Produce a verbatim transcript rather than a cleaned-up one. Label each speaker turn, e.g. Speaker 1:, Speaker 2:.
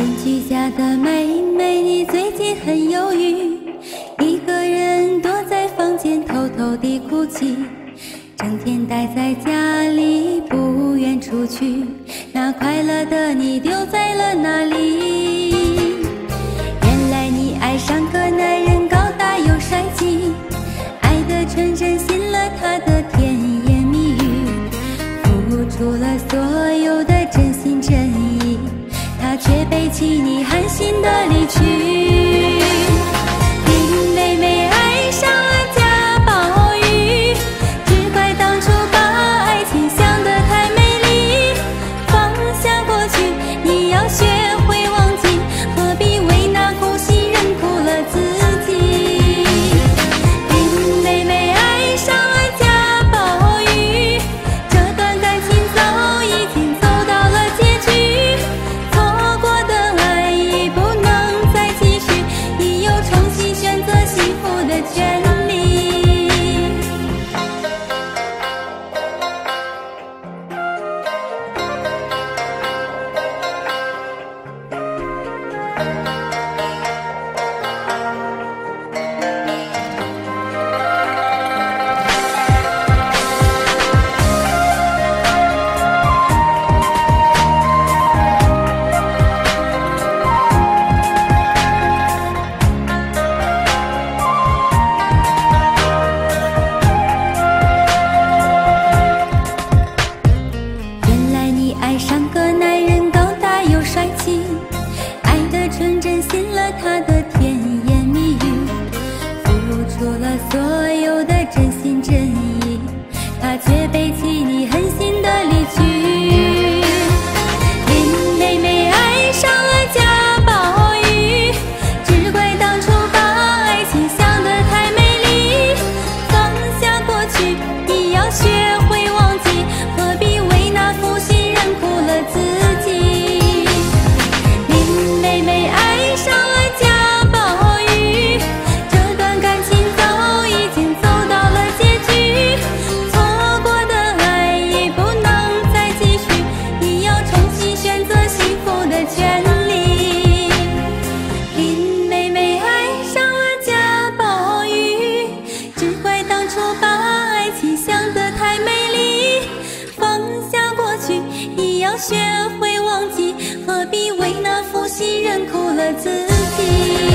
Speaker 1: 居家的妹妹，你最近很忧郁，一个人躲在房间偷偷地哭泣，整天待在家里不愿出去，那快乐的你丢在了哪里？原来你爱上个男人，高大又帅气，爱得纯真，信了他的甜言蜜语，付出了所有的真心真意，他却背弃你，寒心的离去。林妹妹爱上了贾宝玉，只怪当初把爱情想得太美丽，放下过去，你要学会忘记，何必为那负心人苦了自己。林妹妹爱上了贾宝玉，这段感情早已经走到了结局，错过的爱已不能再继续，你有重新选择幸福的权利。原来你爱上个男人，高大又帅气，爱得纯真，信了他的甜言蜜语，付出了所有的真心真意，他却背弃你，狠心的离去。林妹妹爱上了贾宝玉，只怪当初把爱情想得太美丽，放下过去，你要学会忘记，何必为那负心人苦了自己。林妹妹爱上了贾宝玉，这段感情早已经走到了结局，错过的爱已不能再继续，你要重新选择幸福的权利。林妹妹爱上了贾宝玉，只怪当初把爱情想得太美丽，放下过去，你要学会忘记，何必为那负心人苦了自己。